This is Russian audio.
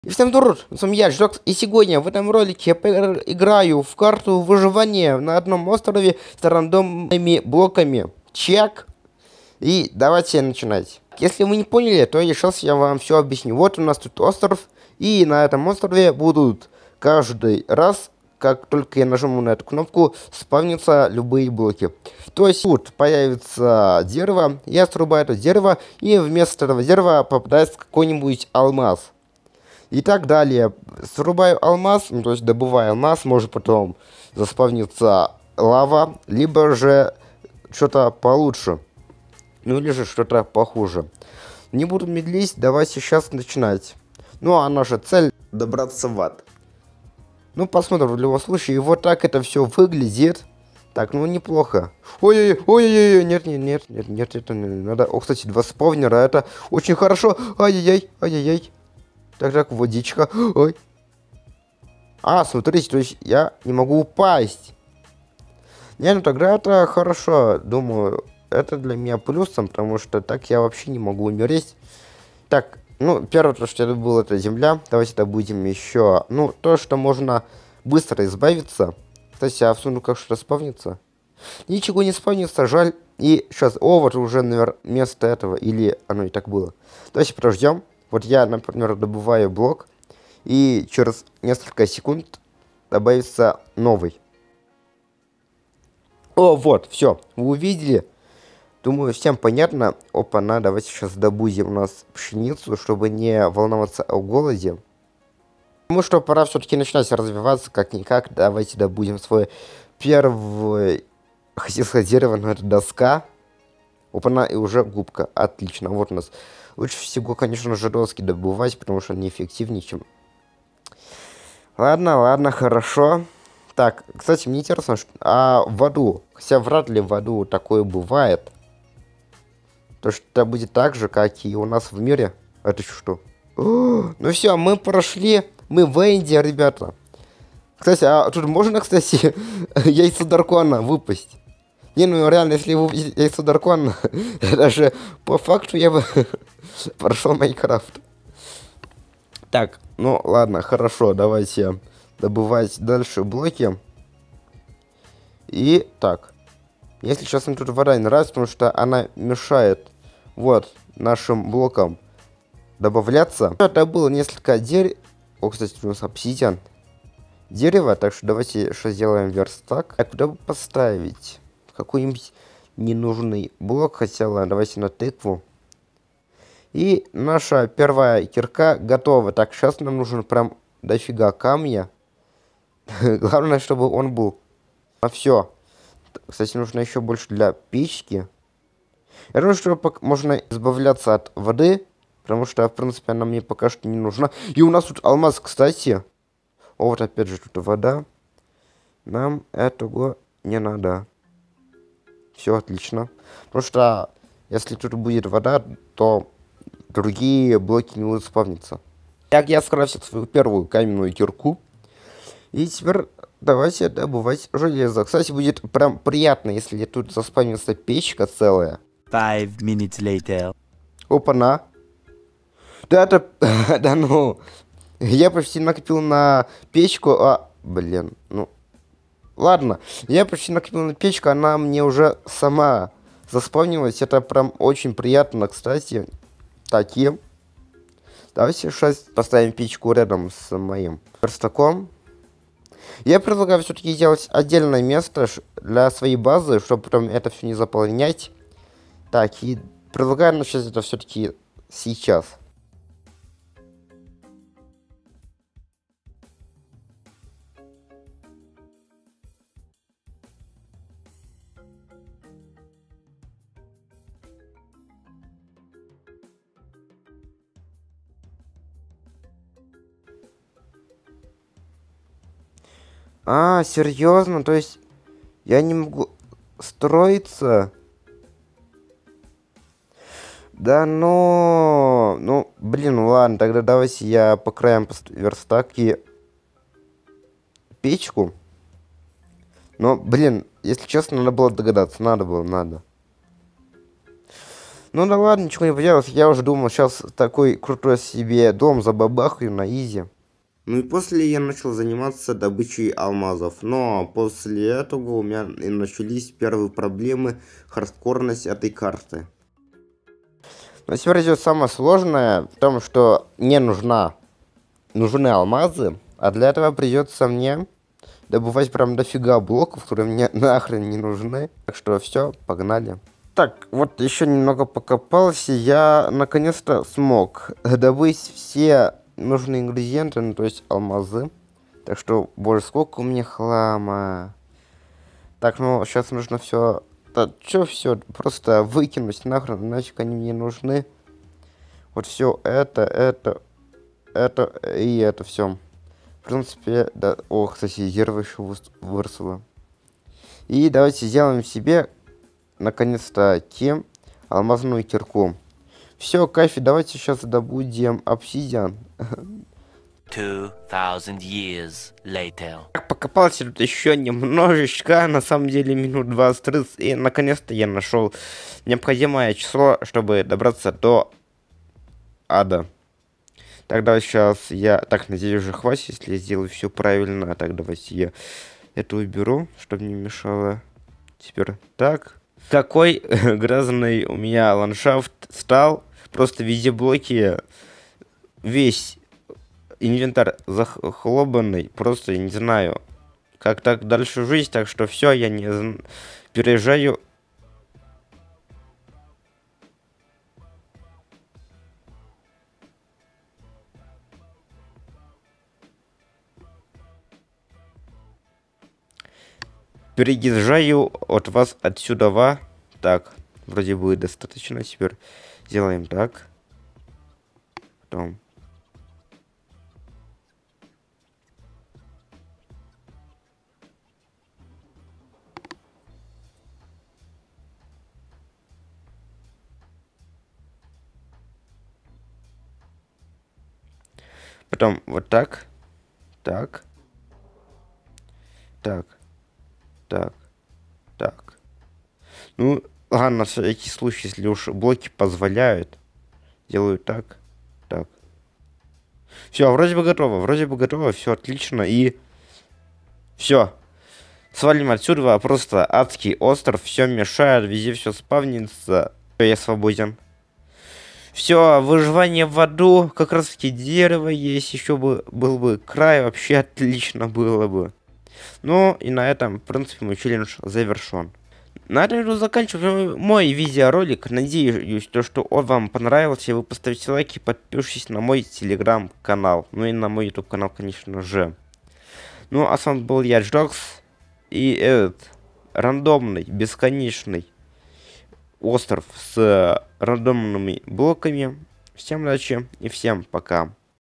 И всем здоров, с вами я, Жокс, и сегодня в этом ролике я играю в карту выживания на одном острове с рандомными блоками. Чек. И давайте начинать. Если вы не поняли, то сейчас я вам все объясню. Вот у нас тут остров, и на этом острове будут каждый раз, как только я нажму на эту кнопку, спавнятся любые блоки. То есть тут появится дерево, я срубаю это дерево, и вместо этого дерева попадается какой-нибудь алмаз. И так далее. Срубаю алмаз, ну, то есть добываю алмаз, может потом заспавнится лава, либо же что-то получше. Ну или же что-то похуже. Не буду медлить, давайте сейчас начинать. Ну а наша цель добраться в ад. Ну посмотрим в любом случае. И вот так это все выглядит. Так, ну неплохо. Ой-ой-ой, нет, это не надо. О, кстати, два спавнера, это очень хорошо. Ай-яй-яй, ай-яй-яй. Так, водичка. Ой. А, смотрите, то есть я не могу упасть. Не, ну тогда это хорошо. Думаю, это для меня плюсом, потому что так я вообще не могу умереть. Так, ну, первое, то, что я добыл, это земля. Давайте добудем еще. Ну, то, что можно быстро избавиться. Кстати, а в сундуках что-то спавнится? Ничего не спавнится, жаль. И сейчас, вот уже, наверное, место этого. Или оно и так было. Давайте подождем. Вот я, например, добываю блок, и через несколько секунд добавится новый. О, вот, все, вы увидели. Думаю, всем понятно. Опа-на, давайте сейчас добудем у нас пшеницу, чтобы не волноваться о голоде. Потому что пора все-таки начинать развиваться, как-никак. Давайте добудем свой первый, хотел сказать, дерево, но это доска. Опа-на, и уже губка. Отлично, вот у нас. Лучше всего, конечно же, доски добывать, потому что они эффективнее, чем... Ладно, хорошо. Так, кстати, мне интересно, а в аду, хотя вряд ли в аду такое бывает, то что это будет так же, как и у нас в мире. Это что? Ну все, мы прошли, мы в Энде, ребята. Кстати, а тут можно, кстати, яйцо дракона выпасть? Не, ну реально, если выпустить яйцо дракона, даже по факту я бы прошел Майнкрафт. Так, ну ладно, хорошо, давайте добывать дальше блоки. И так, если честно, тут вода не нравится, потому что она мешает вот нашим блокам добавляться. Это было несколько дерев. О, кстати, у нас обсидиан. Дерево, так что давайте что сделаем верстак. А куда бы поставить? Какой-нибудь ненужный блок, хотя ладно, давайте на тыкву. И наша первая кирка готова. Так, сейчас нам нужен прям дофига камня. Главное, чтобы он был. А все. Кстати, нужно еще больше для печки. Я думаю, что можно избавляться от воды, потому что, в принципе, она мне пока что не нужна. И у нас тут алмаз, кстати. О, вот опять же тут вода. Нам этого не надо. Все отлично. Потому что, если тут будет вода, то другие блоки не будут спавниться. Так, я скрафтил свою первую каменную кирку. И теперь давайте добывать железо. Кстати, будет прям приятно, если тут заспавнится печка целая. 5 minutes later. Опа-на. Да, это... да ну... Я почти накопил на печку, блин, ну... Ладно, я почти накопил на печку, она мне уже сама заспавнилась. Это прям очень приятно, кстати. Таким. Давайте сейчас поставим печку рядом с моим верстаком. Я предлагаю все-таки сделать отдельное место для своей базы, чтобы потом это все не заполнять. Так, и предлагаю начать это все-таки сейчас. А, серьезно? То есть я не могу строиться? Да ну, блин, ладно, тогда давайте я по краям верстак и печку. Но, блин, если честно, надо было догадаться, надо. Ну да ладно, ничего не поделать. Я уже думал, сейчас такой крутой себе дом забабахаю на изи. Ну и после я начал заниматься добычей алмазов. Но после этого у меня и начались первые проблемы, хардкорность этой карты. Но теперь идет самое сложное в том, что мне нужны алмазы, а для этого придется мне добывать прям дофига блоков, которые мне нахрен не нужны. Так что все, погнали. Так, вот еще немного покопался, я наконец-то смог добыть все нужные ингредиенты, ну то есть алмазы. Так что, боже, сколько у меня хлама. Так, ну сейчас нужно все. Да, что все? Просто выкинуть нахрен, нафиг они мне нужны. Вот все это и это все. В принципе, да. О, кстати, дерево еще выросло. И давайте сделаем себе наконец-таки алмазную кирку. Все, кайфи, давайте сейчас добудем обсидиан. 2000 years later. Покопался тут еще немножечко, на самом деле минут 20-30, и наконец-то я нашел необходимое число, чтобы добраться до ада. Тогда сейчас я... Так, надеюсь, уже хватит, если я сделаю все правильно. Так, давайте я это уберу, чтобы не мешало. Теперь так. Какой грязный у меня ландшафт стал. Просто везде блоки. Весь инвентарь захлобанный. Просто я не знаю, как так дальше жить. Так что все, я не переезжаю. Переезжаю от вас отсюда. Так, вроде бы достаточно. Теперь сделаем так. Потом. Потом вот так. Так. Так. Так. Так. Ну, ладно, на всякий случай, если уж блоки позволяют. Делаю так. Так. Все, вроде бы готово, все отлично. И все. Свалим отсюда, просто адский остров, все мешает, везде все спавнится. Я свободен. Все, выживание в аду, как раз таки дерево есть, еще бы был бы край, вообще отлично было бы. Ну и на этом, в принципе, мой челлендж завершен. На этом я заканчиваю мой видеоролик. Надеюсь, что он вам понравился. Вы поставите лайк и подпишитесь на мой телеграм-канал. Ну и на мой YouTube канал, конечно же. Ну а с вами был я, Джокс. И этот рандомный, бесконечный остров с рандомными блоками. Всем удачи и всем пока.